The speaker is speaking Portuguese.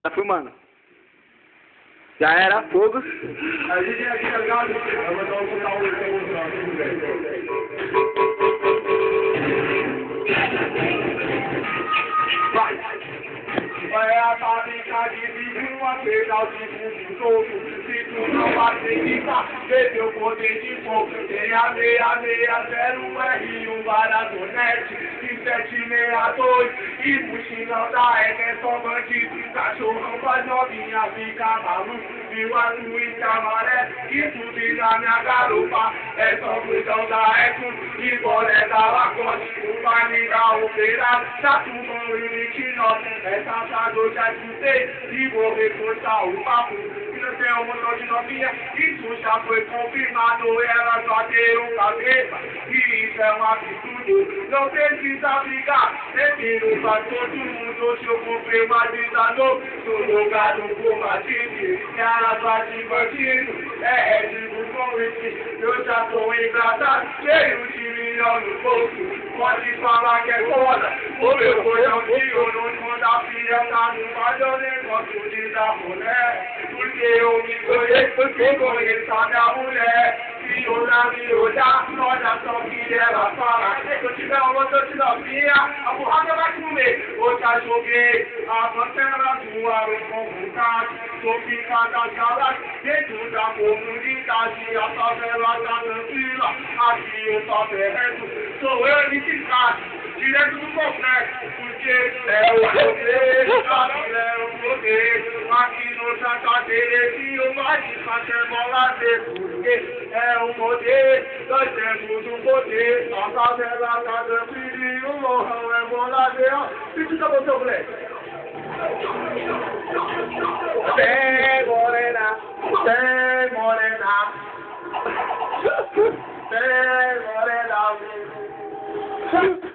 Tá filmando. Já era, fogo. A gente é aqui, tá ligado? Eu vou dar um total de vai! Vai a fábrica de vídeo, a pedal de fundo todo. Se tu não acredita, vê teu poder de fogo. Tem a 660 R1 Baradonete e 762. E mochilão da EGA é só bandido. Cachorrão faz novinha, fica maluco. Viu a luz amarela e tudo na minha garupa. É só cuidão da Eco e bolé da Lacoste. O baile da operária, tá tudo em 29. Essa eu já escutei e vou reforçar o papo. Que não tem um montão de novinha, isso já foi confirmado. Ela só deu cabeça e isso é um absurdo. Não precisa brigar, prefiro pra todo mundo. Hoje eu comprei uma vida nova, sou jogado por Madrid. Ela só de bandido, é Red Bull com esse. Eu já tô engraçado, cheio de milhão no bolso. Pode falar que é foda, o meu coração de ouro não manda filha. Tá no maior negócio de dar mulher. Porque eu me conheço, porque conheço a minha mulher. Se olhar, me olhar, olha só que ela fala. Se eu tiver uma moça de novinha, a porrada vai comer. Hoje já joguei a pantera do ar com vontade. Tô ficada galera dentro da comunidade. A favela tá tranquila, aqui eu só berreto. Sou eu nesse caso, direto do complexo. Porque é o poder. É o poder, aqui no Jantadeiro, mais de Santermoladeiro, porque é o poder, nós temos o poder, a favela tá tranquila, o morrão é moladeiro, precisa botar o moleque. Tem morena, tem morena, tem morena.